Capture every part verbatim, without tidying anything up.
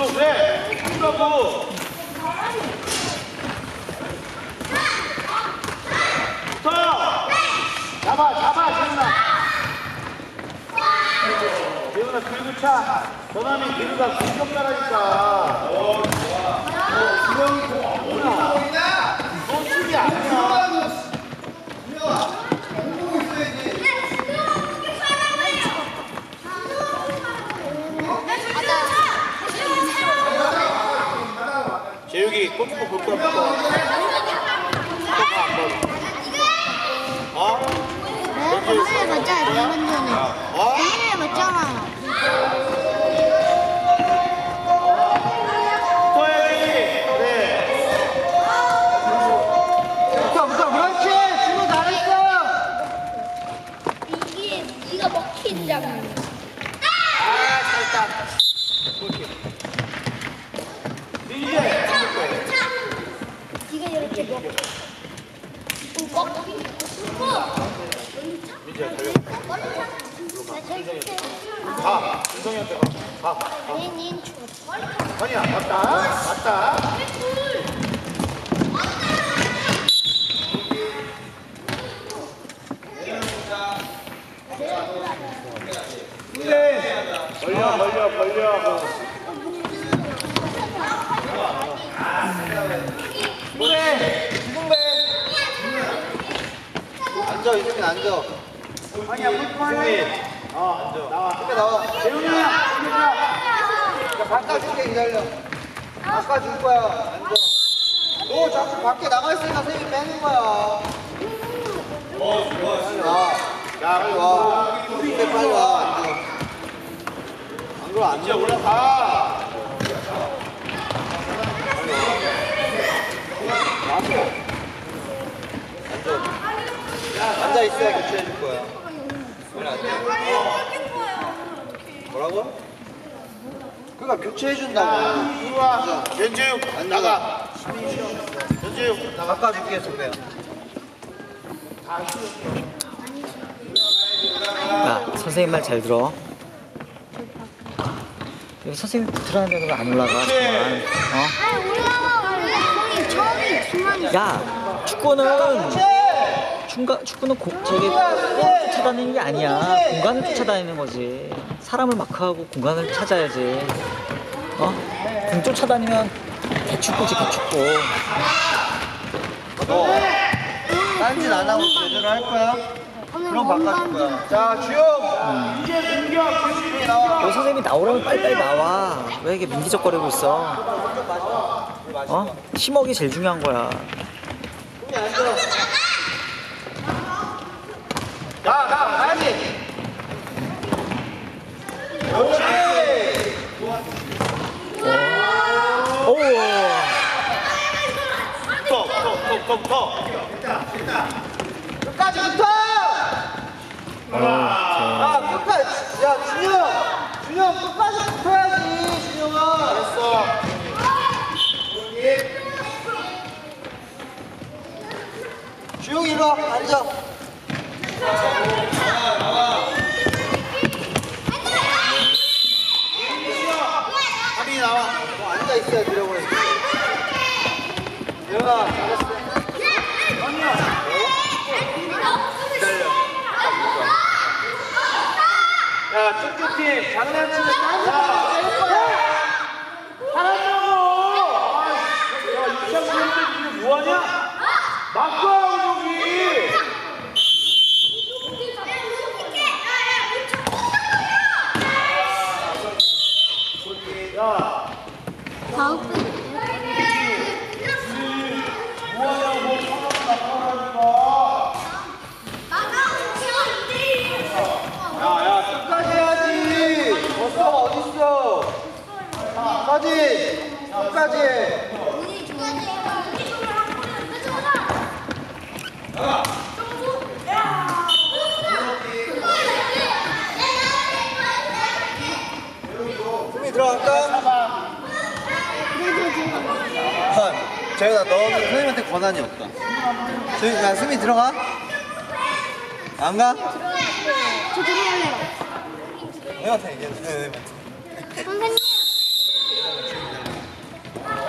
뒤로 그래. 뒤로 붙어. 잡아 잡아 재훈아. 재훈아 들고 차. 전화면 뒤로가 공격 따라니까. 어 좋아. 주영이 좋아. 너 수비 아니야. 재욱이 골키퍼 볼 거야, 볼 거야. 어? 내가 화면에 봤잖아, 방금 전에. 어? 화면에 봤잖아. 붙어야지. 그래. 붙어, 붙어. 그렇지. 준호 잘했어. 이게 네가 먹힌 장면. 아, 잘했다. 골키. 이제. 네가 이렇게 먹. 어? 민지야, 달려. 가. 준성이한테 가. 가. 가. 아니야, 맞다. 맞다. 벌려, 벌려, 벌려. 그래. 이승배. 앉아, 이승민 앉아. 아니야, fully. 어, 앉아. 나와. 이승배 나와. 재훈이야, 야, 바꿔줄게, 기다려. 바꿔줄 거야. 앉아. 너 자꾸 밖에 나가 있으니까 선생님 빼는 거야. 어, 좋아. 빨리 와. 야, 빨리 와. 이승배 빨리 와. 앉아. 안 그럼 안 이제 돼. 올라가. 앉아 있어야 교체해 줄 거야. 빨리 앉아. 뭐라고? 그러니까 교체해 준다고. 이리 와. 변재욱, 나가. 변재욱, 나가. 바꿔줄게, 선배야. 야, 선생님 말 잘 들어. 여기 선생님 붙으라는 데가 안 올라가. 정말. 어? 아니 올라와. 저기 중앙에. 야, 축구는 중간 축구는 고, 저기 골을 쫓아다니는 게 아니야. 공간을 쫓아다니는 거지. 사람을 마크하고 공간을 찾아야지. 어? 공 쫓아다니면 개축구지 개축구. 너 딴짓 안 하고 제대로 할 거야? 그럼 바꿔줄 거야. 자, 주영. 이제 공격. 주영이 나와. 여기 선생님이 나오라면 빨리빨리 나와. 왜 이렇게 민기적거리고 있어? 어? 심호흡이 제일 중요한 거야. 주영이 앉아. 가, 가, 가야지. 그렇지. 오. 붙어, 붙어, 붙어, 붙어. 끝까지 붙어. 아, 끝까지. 야, 준영. 준영 끝까지 붙어야지, 준영아. 알았어. 주영이 일로 와, 앉아. 하빈이 나와. 너 앉아 있어야 들어보여. 주영아, 잘했어. 기다려. 야, 쭉쭉팀 장난치는 야, 잘한다고. 야, 이창규 선수 뭐하냐? 막고 저기. 야, 다음 분. 뭐하냐고 상황 나타나니까. 야, 야, 끝까지 해야지. 버스가 어딨어? 끝까지. 끝까지 해. 승리 들어갈까? 재현아, 너 선생님한테 권한이 없다. 저희, 야, 승리 들어가? 안 가? 저 들어갈래요. 형한테 얘기해. 선생님한테. 선생님.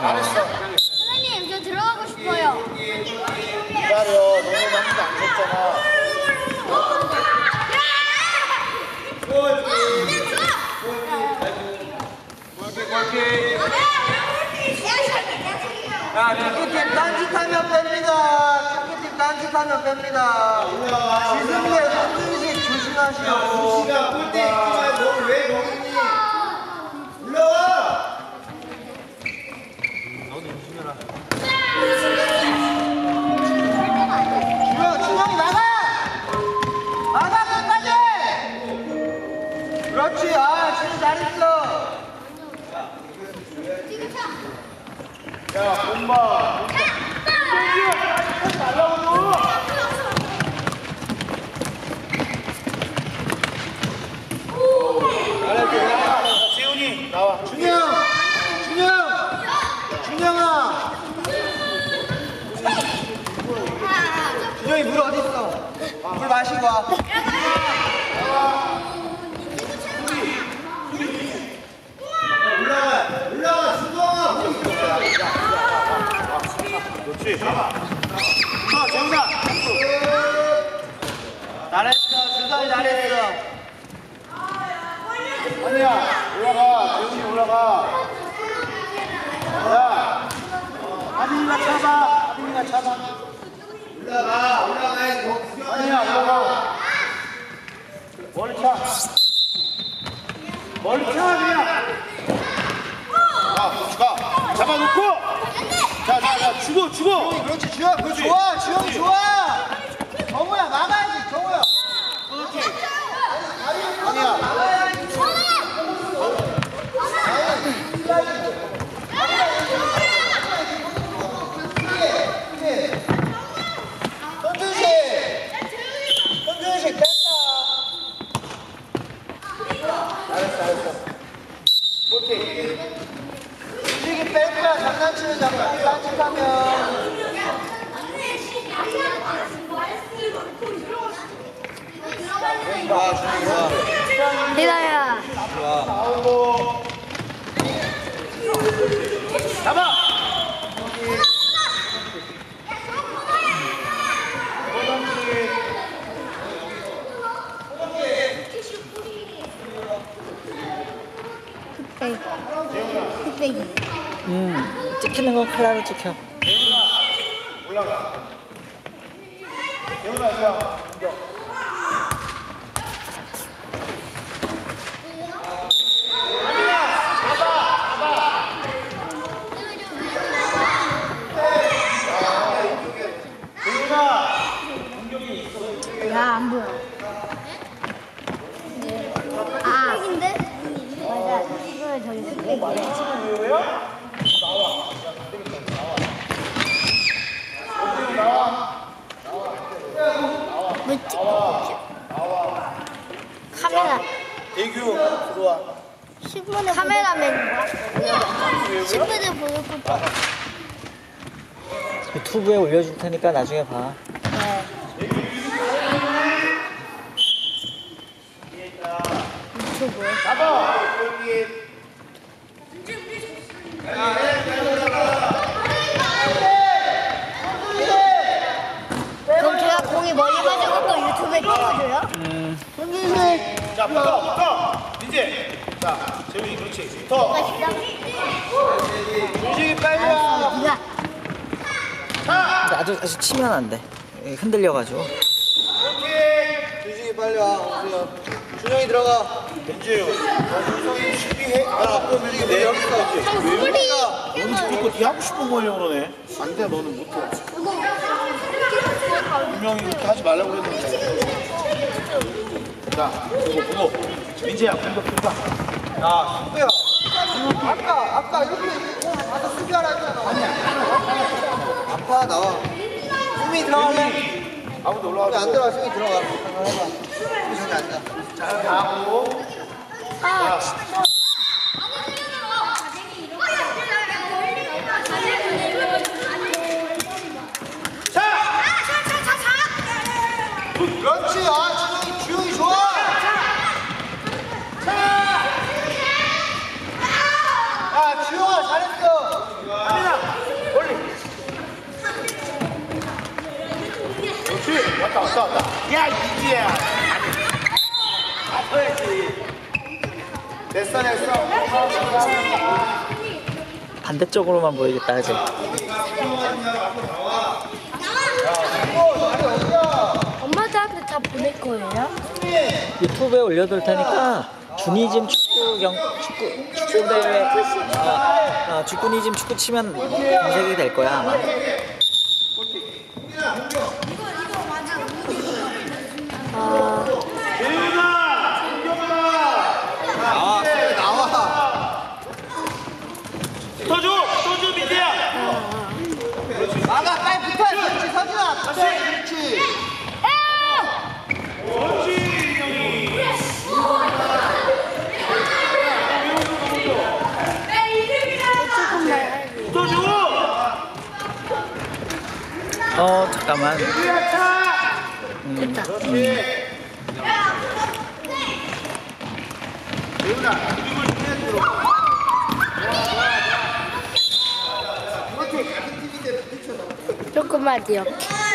잘했어. 선생님, 저 들어가고 싶어요. 기다려. 너무 남도 안 쳤잖아. 야, 특기팀 딴짓하면 뺍니다. 특기팀 딴짓하면 뺍니다. 지승대 손준식 조심하시오. 시가 꼴대 있지만 너왜 거기 있니? 올라와! 준영, 준영이 나가! 나가, 끝까지! 그렇지, 아, 지금 잘했어. 야, 엄마. 날라오고. 재훈이 나와. 준영! 준영! 준영아! 준영이 물 어딨어? 물 마시고 와. 올라가. 올라가. 수고하. 그렇지. 잡아. 아, 재훈아. 잘했어, 준성이 잘했어. 아니야. 올라가. 재훈이 올라가. 야. 아빈이가 잡아. 아빈이가 잡아. 올라가. 올라가. 아니야. 올라가. 머리 차. 머리 차. 그냥. 자, 고추가 잡아놓고. 자, 자, 자, 주고, 주고. 그렇지, 주영, 그거 좋아, 주영이 좋아. 정우야, 막아야지, 정우야. 그렇지. 아니야. 손준식! 손준식 뺀다. 잘했어, 잘했어. 오케이. 준식이 뺀 거야, 장난치는 자꾸 딴짓하면. 좋아, 준식이 좋아. 리나야. 나오고. 잡아. 흑백이. 음, 찍히는 건 칼라로 찍혀. 올라가. 재훈아, 이리 와. 공격. 야, 안 보여. 아, 흑백인데? 맞아. 이거 저기 흑백이야. 뭐 찍고 카메라 대규 들어와. 십 분에 카메라맨 십 분에 보는 것도 유튜브에 올려줄 테니까 나중에 봐. 유튜브 잡아. 여기. 그럼 제가 공이 머리 맞은 것도 유튜브에 찍어줘요? 음, 손준식 자, 붙어, 붙어. 이제. 자, 재훈이 그렇지. 붙어. 준식이 빨리 와. 네가 근데 아주 아주 치면 안 돼. 흔들려가지고. 오케이. 준식이 빨리 와, 오세요. 준영이 들어가. benji요. 준성이 수비해. 아, 그럼 준식이 내 내 여기 여기 있어. 있어. 우리가 너는 자꾸 네 하고 싶은 거 하려고 그러네. 안 돼, 너는 못해. 분명히 이렇게 하지 말라고 그랬는데. 자, 보고, 보고. 민재야, 공격 좋다. 야, 승배야. 아까, 아까 이렇게 가서 수비하라 했잖아. 아니야. 아파, 나와. 승미 들어갈래? 아무도 승미 올라가고. 안 들어가, 승미 들어가. 해봐. 승미 저기 앉아. 자, 가고. 아, 그렇지, 아, 주영이, 주영이 좋아. 아, 주영아, 잘했어. 민지야. 됐어 됐어. 반대쪽으로만 보이겠다, 그지? 엄마들한테 다 보낼 거예요? 유튜브에 올려둘 테니까 주니즘 축구 경 축구 축구 대회 어, 어, 주꾸니즘 축구 치면 검색이 될 거야 아마. 나와 나와. 붙어줘 붙어줘 민지야. 막아 빨리 붙어. 그렇지 서준아. 붙어. 그렇지. 그렇지 민영이. 붙어줘. 어 잠깐만. 됐다. 그렇지. 재훈아 그리고 이제 들어. 조금만 이렇게.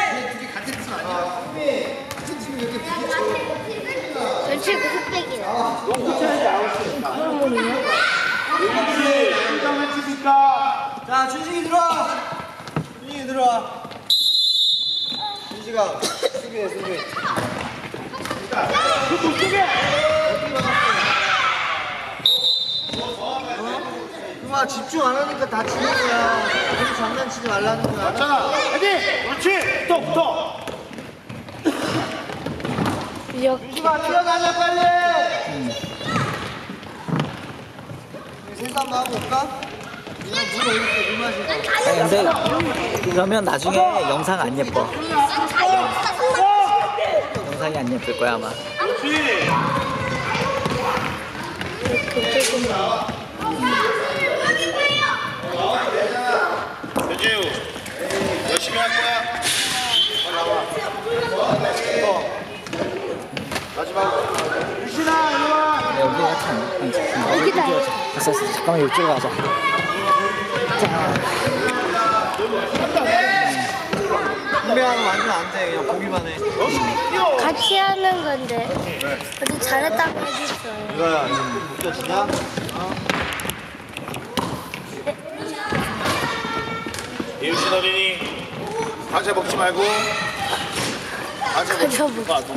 전체 흑백이네. 영상을 찍을까? 자 준식이 들어와. 준식이 들어와. 준식아 수비해 수비. 그만 집중 안 하니까 다치는 거야. 계속 장난치지 말라는 거야. 맞잖아. 헤딩. 그렇지. 붙어 붙어. 이렇게. 준식아 뛰어다녀 빨리. 세상 하고 올까? 물 어디 있어? 물 마시고. 아니, 근데 이러면 나중에 영상 안 예뻐. 영상이 안 예쁠 거야 아마. 그렇지. 배재우 열심히 할 거야. 마지막으로. 유신아 이리 와. 여기가 참. 여기다. 됐어, 됐어. 잠깐만 이쪽으로 가자. 준비하면 완전 안 돼. 그냥 보기만 해. 뛰어. 같이 하는 건데. 어디 잘했다고 해줬어요. 이거야. 웃겨지냐? 이유신 어린이 과자 먹지 말고. 과자 먹지 과자 먹- 말고.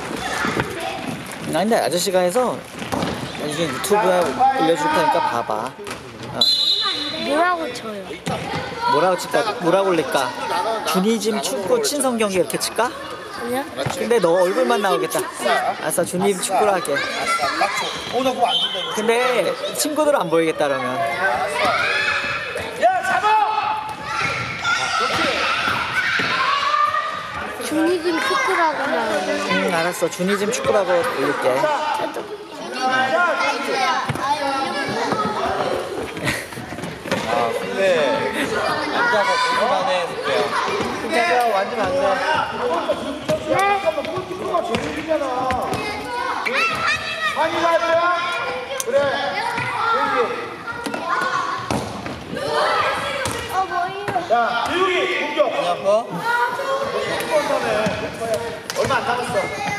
나 근데 아저씨가 해서 나중에 유튜브에 올려줄 테니까 봐봐. 어, 뭐라고 쳐요? 뭐라고 칠까? 뭐라고 올릴까? 주니즘 축구 친선 경기 이렇게 칠까? 아니요? 근데 너 얼굴만 나오겠다. 아싸, 주니즘 축구로 할게. 어, 나 그거 안 준다 이거. 근데 친구들 안 보이겠다 그러면. 야 잡아. 중이금 축구라고 나와요. 응, 알았어. 주니즘 축구라고 올릴게. 아, 근데 앉아서 보기만 해, 숙제야. 숙제야, 완전 안 돼. 축구가 제일이잖아. 많이 갈 거야? 그래. 어, 뭐예요? 자, 재욱이 공격. 안 아파? 얼마 안 남았어.